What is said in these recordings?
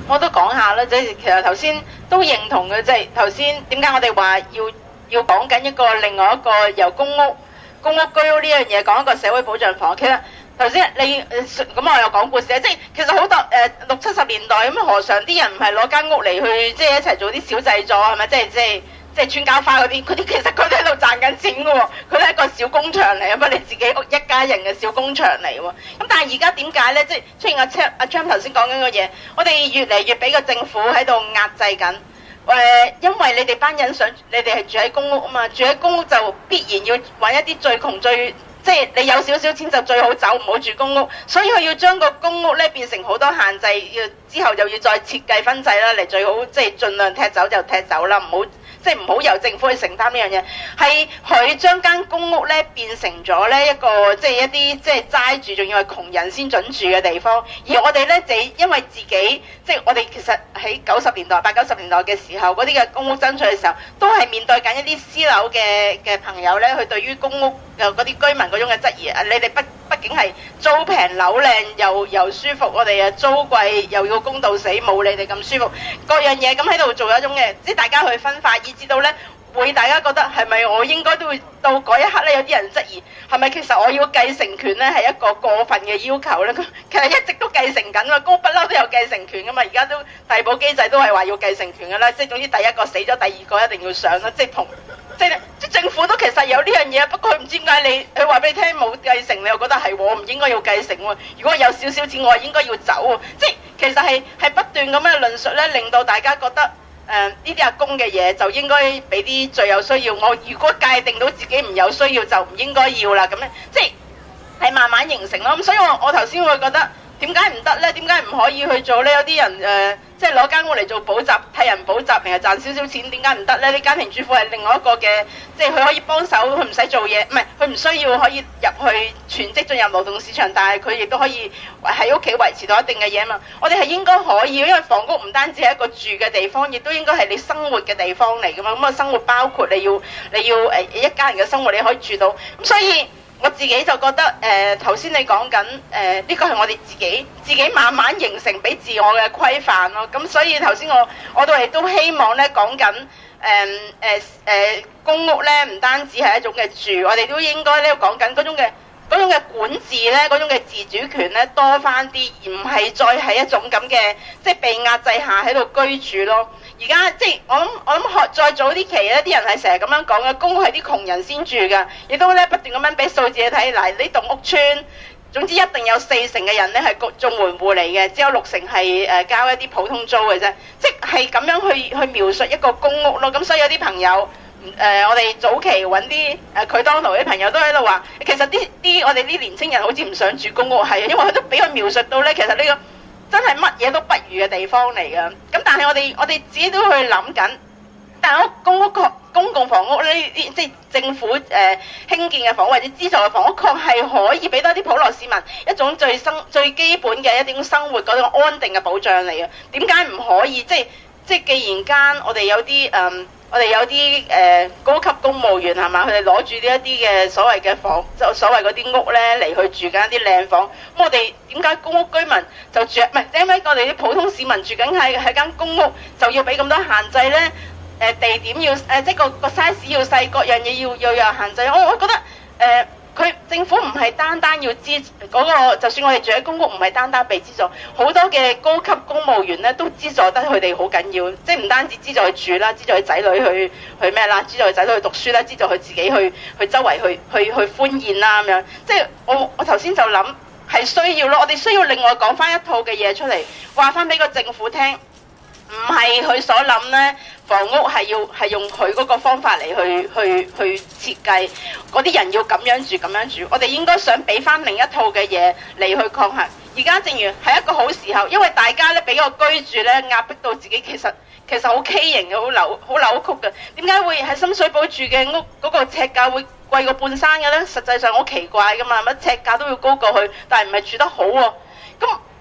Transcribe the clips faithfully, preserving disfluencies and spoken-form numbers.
我都講下啦，即係其實頭先都認同嘅，即係頭先點解我哋話要要講緊一個另外一個由公屋、公屋居屋呢樣嘢講一個社會保障房。其實頭先你咁我又講故事啊，即係其實好多誒、呃、六七十年代咁，何嘗啲人唔係攞間屋嚟去即係一齊做啲小製作係咪？即係即係即係穿膠花嗰啲，嗰啲其實佢都喺度賺緊錢嘅喎，佢都係一個小工場嚟啊嘛，你自己屋一家人嘅小工場嚟喎。咁但係而家點解咧？即係出現阿 Cham 阿 Cham 頭先講緊個嘢，我哋越嚟越俾個政府喺度壓制緊。誒、呃，因為你哋班人想，你哋係住喺公屋啊嘛，住喺公屋就必然要揾一啲最窮最。即係你有少少錢就最好走，唔好住公屋，所以佢要將個公屋咧變成好多限制，要之後又要再設計分制啦，嚟最好即係盡量踢走就踢走啦，唔好即係唔好由政府去承擔呢樣嘢。係佢將間公屋咧變成咗咧一個即係一啲即係齋住，仲要係窮人先準住嘅地方。而我哋咧就因為自己即係我哋其實喺九十年代、八九十年代嘅時候，嗰啲嘅公屋爭取嘅時候，都係面對緊一啲私樓嘅嘅朋友咧，佢對於公屋嘅嗰啲居民嗰種嘅質疑啊，你哋畢畢竟係租平樓靚又又舒服，我哋啊租貴又要公道死，冇你哋咁舒服，各樣嘢咁喺度做一種嘅，即係大家去分化，以至到咧會大家覺得係咪我應該都會到嗰一刻咧，有啲人質疑係咪其實我要繼承權咧係一個過分嘅要求咧？其實一直都繼承緊嘛，公屋不嬲都有繼承權噶嘛，而家都遞補機制都係話要繼承權噶啦，即係總之第一個死咗，第二個一定要上啦，即係同。即係即政府都其實有呢樣嘢，不過佢唔知點解你佢話俾你聽冇繼承，你又覺得係我唔應該要繼承喎。如果我有少少錢，我係應該要走喎。即係其實係係不斷咁嘅論述咧，令到大家覺得誒呢啲阿公嘅嘢就應該俾啲最有需要。我如果界定到自己唔有需要，就唔應該要啦。咁咧即係係慢慢形成咯。咁所以我我頭先會覺得點解唔得咧？點解唔可以去做咧？有啲人誒。呃即係攞間屋嚟做補習，替人補習，平日賺少少錢，點解唔得呢？啲家庭主婦係另外一個嘅，即係佢可以幫手，佢唔使做嘢，唔係佢唔需要可以入去全職進入勞動市場，但係佢亦都可以喺屋企維持到一定嘅嘢嘛。我哋係應該可以，因為房屋唔單止係一個住嘅地方，亦都應該係你生活嘅地方嚟㗎嘛。咁啊，生活包括你要你要誒一家人嘅生活，你可以住到。咁所以我自己就覺得誒頭先你講緊誒呢個係我哋自己自己慢慢形成俾自我嘅規範咯。咁所以頭先我我哋都希望咧講緊誒誒誒公屋咧唔單止係一種嘅住，我哋都應該咧講緊嗰種嘅嗰種嘅管治咧，嗰種嘅自主權咧多翻啲，而唔係再係一種咁嘅即係被壓制下喺度居住咯。而家即係我諗，我諗學再早啲期咧，啲人係成日咁樣講嘅，公屋係啲窮人先住㗎，亦都咧不斷咁樣俾數字你睇。嗱，呢棟屋邨，總之一定有四成嘅人咧係綜援戶嚟嘅，只有六成係誒交一啲普通租嘅啫。即係咁樣去去描述一個公屋咯。咁所以有啲朋友誒、呃，我哋早期揾啲誒佢當勞啲朋友都喺度話，其實啲啲我哋啲年青人好似唔想住公屋，係因為佢都俾佢描述到咧，其實呢、呢個。真係乜嘢都不如嘅地方嚟㗎，咁但係我哋我哋自己都去諗緊，但係公屋公共房屋呢啲即係政府誒、呃、興建嘅房屋或者資助嘅房屋，確係可以俾多啲普羅市民一種最生最基本嘅一種生活嗰種安定嘅保障嚟嘅。點解唔可以？即係即係既然間我哋有啲誒。嗯我哋有啲誒、呃、高級公務員係嘛，佢哋攞住呢一啲嘅所謂嘅房，就所謂嗰啲屋咧嚟去住緊一啲靚房。咁我哋點解公屋居民就住唔係？點解我哋啲普通市民住緊喺喺間公屋就要俾咁多限制咧？誒、呃、地點要誒、呃、即係個個 size 要細，各樣嘢要要有限制。我我覺得誒。呃佢政府唔係單單要資嗰個，就算我哋住喺公屋，唔係單單被資助，好多嘅高級公務員咧都資助得佢哋好緊要，即係唔單止資助佢住啦，資助佢仔女去去咩啦，資助佢仔女去讀書啦，資助佢自己去去周圍去去去歡宴啦咁樣。即係我我頭先就諗係需要咯，我哋需要另外講翻一套嘅嘢出嚟，話翻俾個政府聽，唔係佢所諗咧。房屋係要係用佢嗰個方法嚟去去去設計，嗰啲人要咁樣住咁樣住，我哋應該想俾翻另一套嘅嘢嚟去抗衡。而家正如係一個好時候，因為大家咧俾個居住咧壓迫到自己，其實其實好畸形嘅，好扭好扭曲嘅。點解會喺深水埗住嘅屋嗰個尺價會貴過半山嘅咧？實際上好奇怪噶嘛，乜尺價都要高過去，但係唔係住得好喎、啊。咁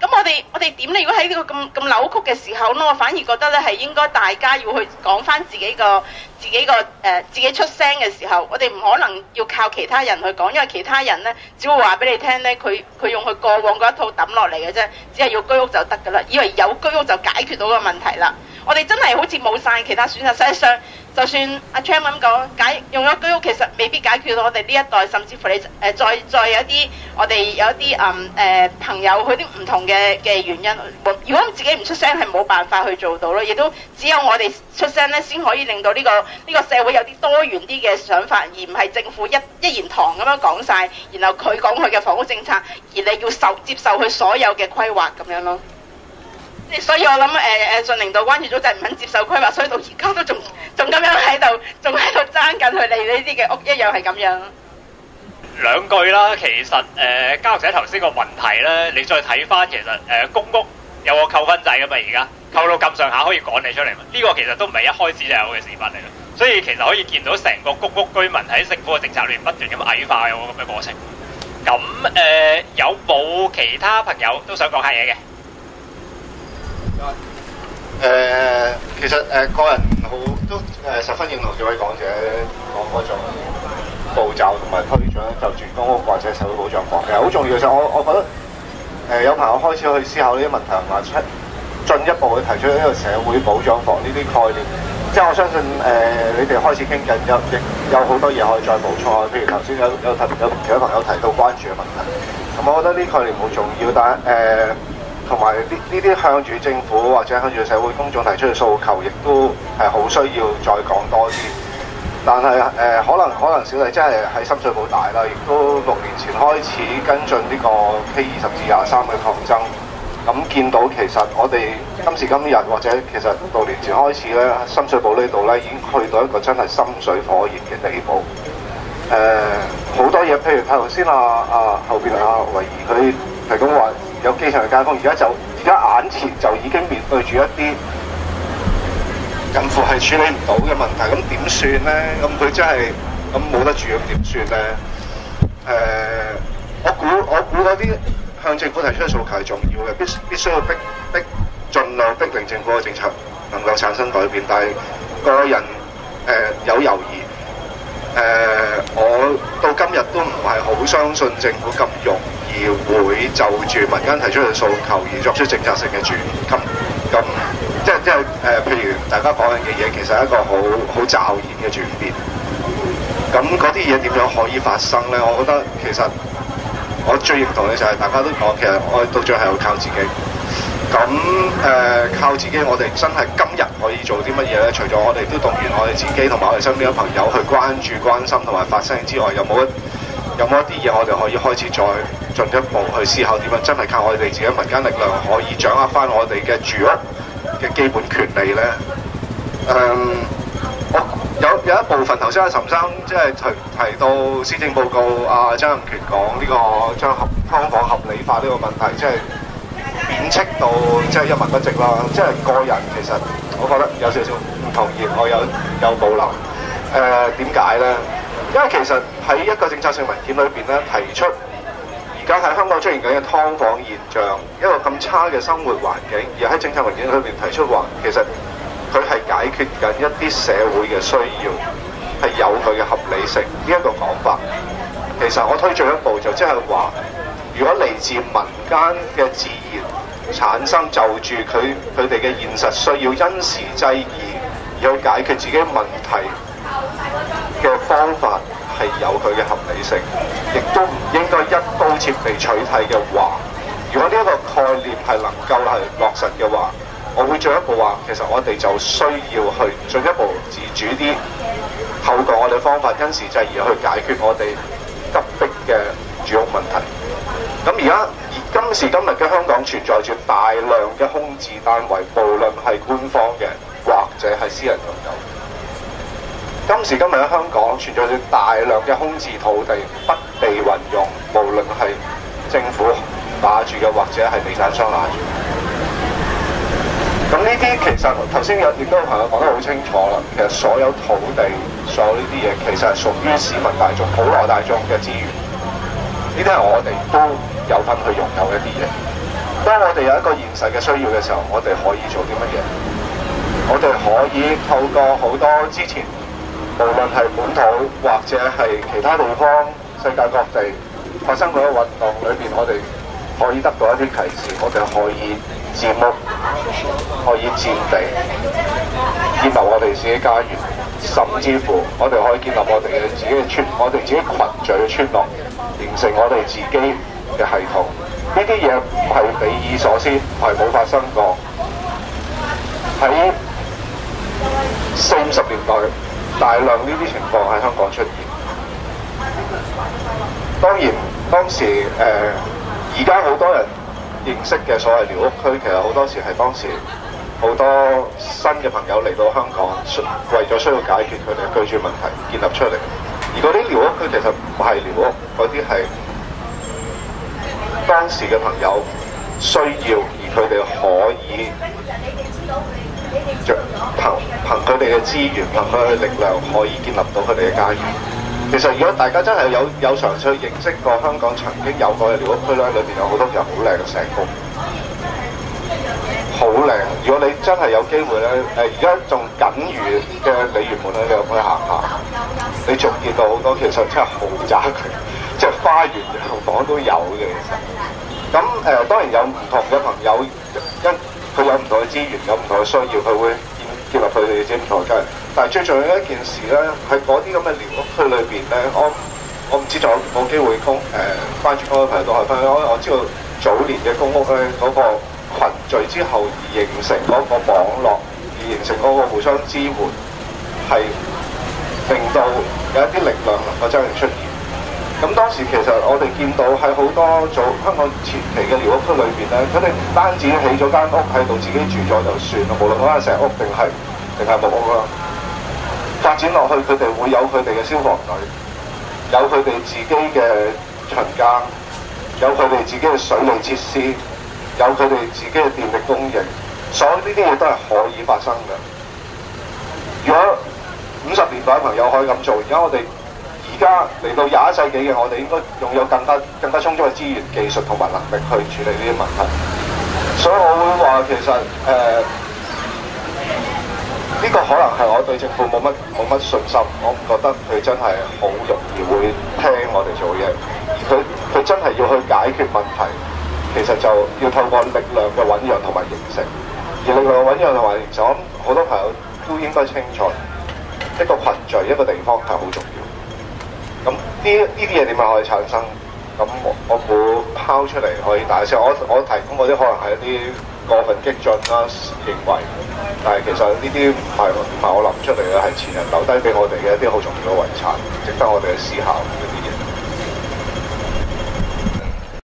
咁我哋我哋點咧？如果喺呢個咁咁扭曲嘅時候咧，我反而覺得咧係應該大家要去講翻自己個自己個誒、呃、自己出聲嘅時候，我哋唔可能要靠其他人去講，因為其他人咧只會話俾你聽咧，佢佢用佢過往嗰一套抌落嚟嘅啫，只係要居屋就得㗎啦，以為有居屋就解決到個問題啦。我哋真係好似冇晒其他選擇，實際上就算阿 Cham 咁講，解用咗居屋其實未必解決到我哋呢一代，甚至乎你誒、呃、再再有啲我哋有一啲嗯誒朋友佢啲唔同嘅嘅原因，如果自己唔出聲係冇辦法去做到咯，亦都只有我哋出聲咧，先可以令到呢、呢個呢、呢個社會有啲多元啲嘅想法，而唔係政府一一言堂咁樣講晒，然後佢講佢嘅房屋政策，而你要受接受佢所有嘅規劃咁樣咯。所以我諗誒誒順寧道關注組就係唔肯接受規劃，所以到而家都仲仲咁樣喺度，仲喺度爭緊佢哋呢啲嘅屋一樣係咁樣。 兩句啦，其實誒、呃、交者頭先個問題咧，你再睇翻其實誒、呃、公屋有個扣分制㗎嘛，而家扣到咁上下可以趕你出嚟嘛，呢、這個其實都唔係一開始就有嘅事發嚟嘅，所以其實可以見到成個公屋居民喺政府嘅政策裏面不斷咁矮化有個咁嘅過程。咁誒、呃、有冇其他朋友都想講下嘢嘅？ 誒、呃，其實誒、呃、個人好都誒、呃、十分認同幾位講者講嗰種步驟同埋推進就住公屋或者社會保障房，其實好重要。其實我我覺得誒、呃、有朋友開始去思考呢啲問題，同埋出進一步去提出呢個社會保障房呢啲概念。即係我相信誒、呃、你哋開始傾緊有亦有好多嘢可以再補充啊。譬如頭先有有提有其他朋友提到關注嘅問題，咁我覺得呢概念好重要，但係誒。呃同埋呢呢啲向住政府或者向住社會公眾提出嘅訴求，亦都係好需要再講多啲。但係誒、呃，可能可能小弟真係喺深水埗大啦，亦都六年前開始跟進呢個 K 二十至廿三嘅抗爭。咁見到其實我哋今時今日或者其實六年前開始咧，深水埗呢度咧已經去到一個真係心水火熱嘅地步。誒、呃，好多嘢，譬如頭先啊啊後邊啊維儀佢提供話。有基層嘅街坊，而家就而家眼前就已經面對住一啲近乎係處理唔到嘅問題，咁點算咧？咁佢真係咁冇得住，咁點算咧？誒、呃，我估我估嗰啲向政府提出嘅訴求係重要嘅，必必須要逼逼盡量逼令政府嘅政策能夠產生改變，但係個人誒、呃、有猶豫。誒、呃，我到今日都唔係好相信政府咁容易會就住民間提出嘅訴求而作出政策性嘅轉咁咁，即係即係誒、呃，譬如大家講緊嘅嘢，其實係一個好好驟然嘅轉變。咁嗰啲嘢點樣可以發生咧？我覺得其實我最認同嘅就係大家都講，其實我到最後係要靠自己。咁誒、呃、靠自己，我哋真係今日可以做啲乜嘢咧？除咗我哋都動員我哋自己同埋我哋身邊嘅朋友去關注、關心同埋發聲之外，有冇一有冇一啲嘢我哋可以開始再進一步去思考點樣真係靠我哋自己民間力量可以掌握翻我哋嘅住屋嘅基本權利咧？誒、嗯，我有有一部分頭先阿岑生即係提提到施政報告，阿曾蔭權講呢個將合劏房合理化呢個問題，即係。貶斥到即係一文不值啦，即係個人其實我覺得有少少唔同意，我有有保留。誒點解咧？因為其實喺一個政策性文件裏邊咧，提出而家喺香港出現緊嘅劏房現象，一個咁差嘅生活環境，而喺政策文件裏邊提出話，其實佢係解決緊一啲社會嘅需要，係有佢嘅合理性。呢、這、一個講法，其實我推進一步就即係話。如果嚟自民間嘅自然產生就住佢佢哋嘅現實需要，因時制宜而去解決自己問題嘅方法係有佢嘅合理性，亦都唔應該一刀切地取締嘅話，如果呢一個概念係能夠係落實嘅話，我會進一步話，其實我哋就需要去進一步自主啲，透過我哋方法因時制宜去解決我哋急迫嘅住屋問題。咁而家而今時今日嘅香港存在住大量嘅空置單位，無論係官方嘅或者係私人擁有。今時今日喺香港存在住大量嘅空置土地不被運用，無論係政府拿住嘅或者係地產商拿住。咁呢啲其實頭先有亦都有朋友講得好清楚啦，其實所有土地、所有呢啲嘢其實係屬於市民大眾、普羅大眾嘅資源。呢啲係我哋都有份去擁有一啲嘢。 當我哋有一個現實嘅需要嘅時候，我哋可以做啲乜嘢？我哋可以透過好多之前，無論係本土或者係其他地方、世界各地發生嗰個運動裏邊，我哋可以得到一啲啟示，我哋可以佔屋，可以佔地，建立我哋自己家園，甚至乎我哋可以建立我哋嘅自己嘅村，我哋自己群聚嘅村落，形成我哋自己嘅系統。呢啲嘢唔係匪夷所思，唔係冇發生過。喺四五十年代，大量呢啲情況喺香港出現。當然，當時誒而家好多人認識嘅所謂寮屋區，其實好多時係當時好多新嘅朋友嚟到香港，為咗需要解決佢哋嘅居住問題建立出嚟。而嗰啲寮屋區其實唔係寮屋，嗰啲係當時嘅朋友需要，而佢哋可以著憑憑佢哋嘅資源，憑佢哋嘅力量，可以建立到佢哋嘅家園。其實，如果大家真係有有嘗試去認識過香港曾經有過嘅寮屋區咧，裏邊有好多條好靚嘅石屋，好靚。如果你真係有機會咧，誒而家仲僅餘嘅鯉魚門咧，你可以行下，你仲見到好多其實真係豪宅區，即係花園洋房都有嘅。其實，咁誒、呃、當然有唔同嘅朋友，因佢有唔同嘅資源，有唔同嘅需要，佢會建建立佢哋嘅自己唔同嘅家園。但係最重要一件事咧，喺嗰啲咁嘅寮屋區裏邊咧，我我唔知仲有冇機會公誒關注嗰個頻道去分享。我知道早年嘅公屋咧，嗰、那個群聚之後而形成嗰個網絡，而形成嗰個互相支援，係令到有一啲力量能夠真係出現。咁當時其實我哋見到喺好多做香港前期嘅寮屋區裏邊咧，佢哋唔單止起咗間屋喺度自己住咗就算啦，無論嗰間石屋定係定係木屋啦。發展落去，佢哋會有佢哋嘅消防隊，有佢哋自己嘅巡更，有佢哋自己嘅水利設施，有佢哋自己嘅電力供應，所有呢啲嘢都係可以發生嘅。如果五十年代嘅朋友可以咁做，而家我哋而家嚟到廿一世紀嘅我哋，應該擁有更加更加充足嘅資源、技術同埋能力去處理呢啲問題。所以我會話其實誒。呃呢個可能係我對政府冇乜冇乜信心，我唔覺得佢真係好容易會聽我哋做嘢，而佢佢真係要去解決問題，其實就要透過力量嘅醖釀同埋形成，而力量嘅醖釀同埋形成，我諗好多朋友都應該清楚，一個群聚一個地方係好重要。咁呢呢啲嘢點樣可以產生？咁我我估拋出嚟可以大聲，我我提供嗰啲可能係一啲過分激進啦，認為，但係其實呢啲唔係唔係我諗出嚟嘅，係前人留低俾我哋嘅一啲好重要嘅遺產，值得我哋去思考嘅。